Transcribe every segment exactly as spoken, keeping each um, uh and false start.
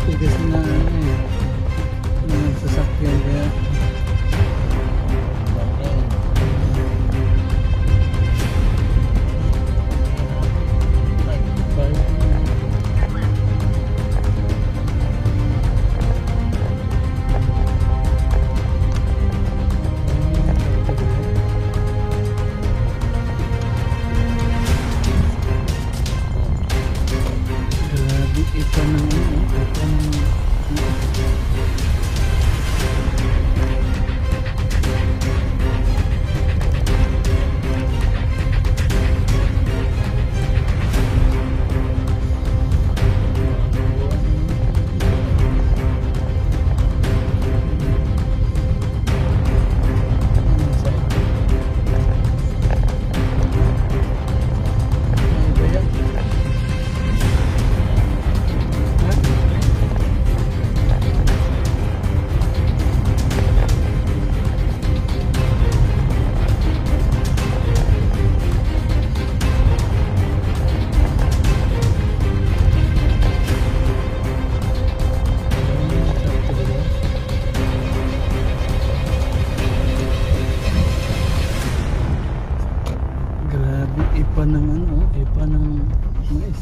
tigas na ano eh, ng sasakyan kaya ito ng ano, ito ng ipa ng ano, ipa ng mais.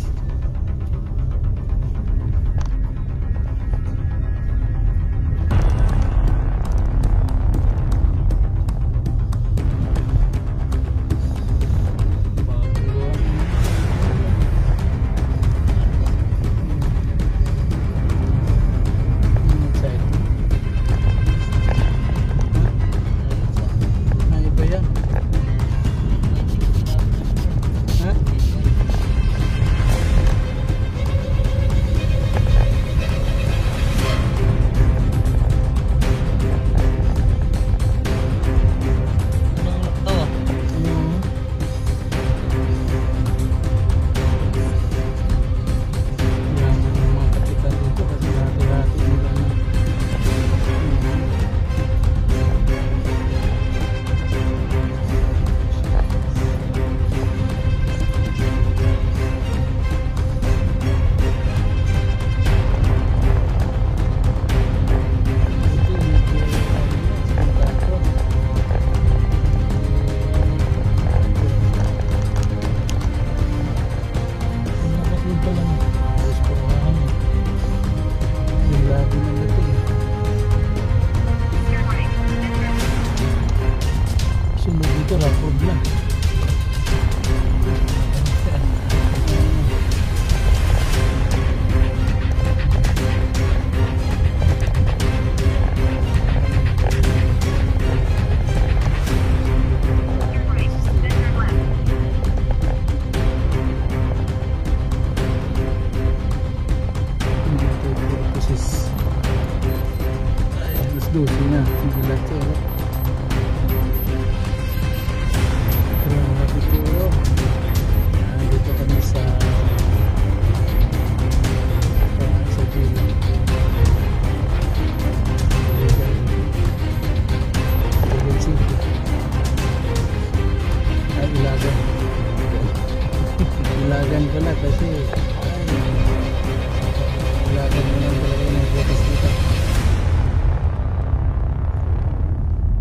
Dosenya gila tuh. Grabe ito. Nah, dito kami sa sa gilid. Gilid City. Ay, Ilagan. Ilagan pala kasi ay, Ilagan mo lang talaga yung botas dito.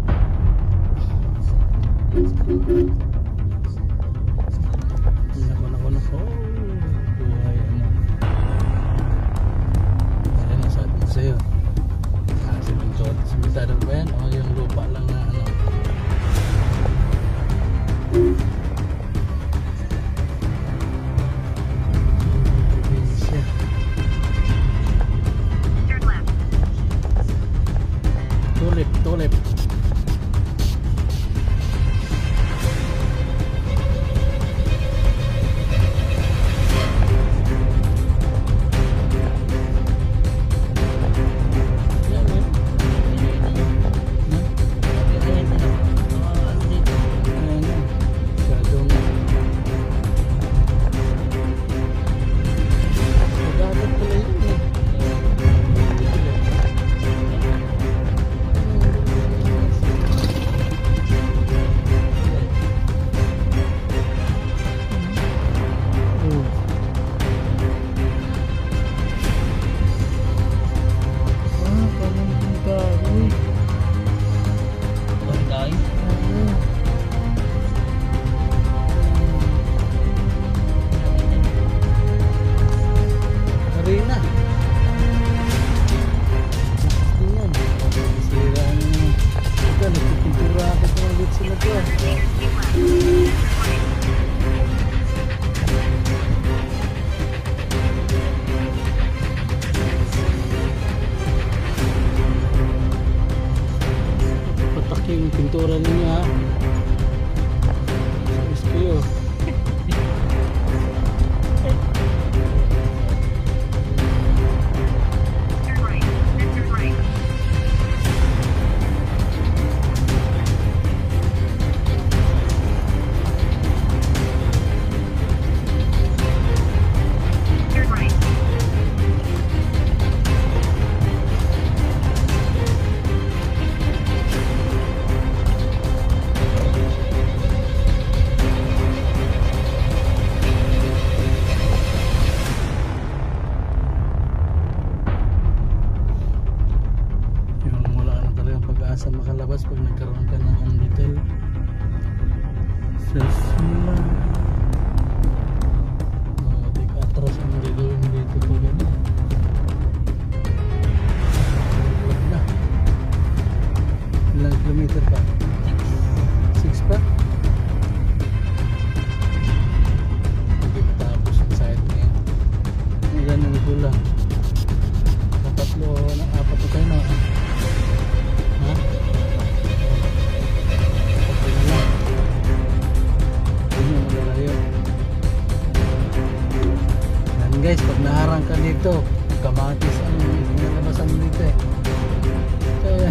sa makalabas pag nagkaroon ka ng home detail. Self lang. Oh, tig atras ang gagawin dito po gano'n. Wala na. Ilang kilometer pa? six pa? Hindi matapos ang site niya. Ang ganun kulang. Tatlo na apat na tayo na. Ha? Tatlo na lang. Hindi mo malalayo. Yan guys, pag naharang ka dito, kamatis ang nalabasan mo dito eh. Kaya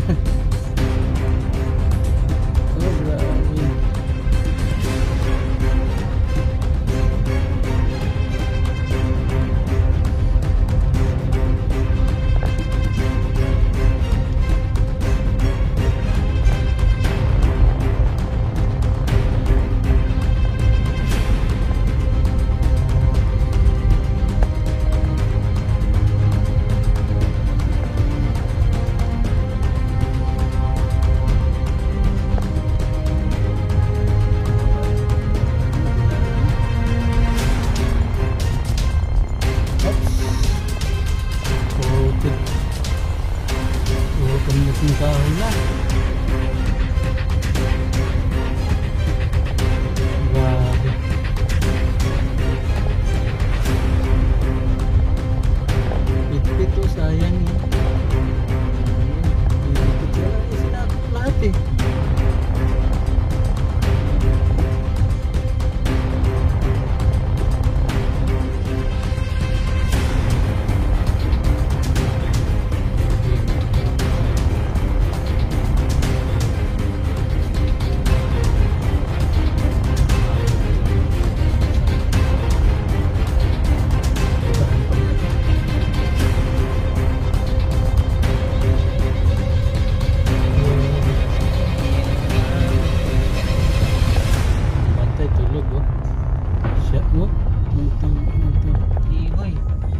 oh, grabe. Yung kahoy na. Grabe. Pit-pit o sayang yun. Pit-pit wala na sinakot lahat eh.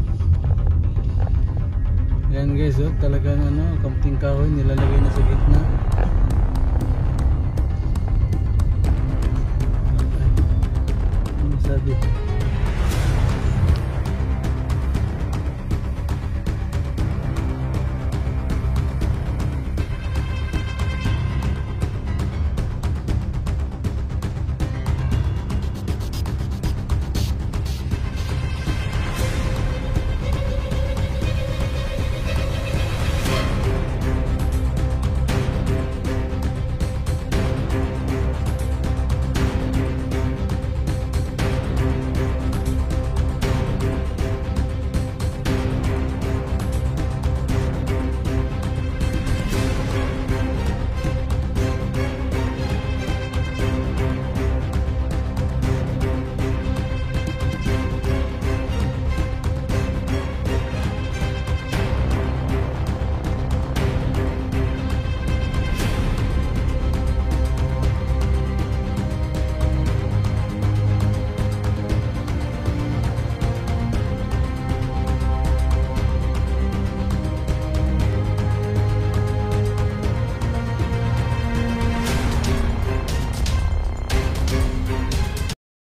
Yan guys, oh, talagang ano, kaunting kahoy nilalagay na sa gitna.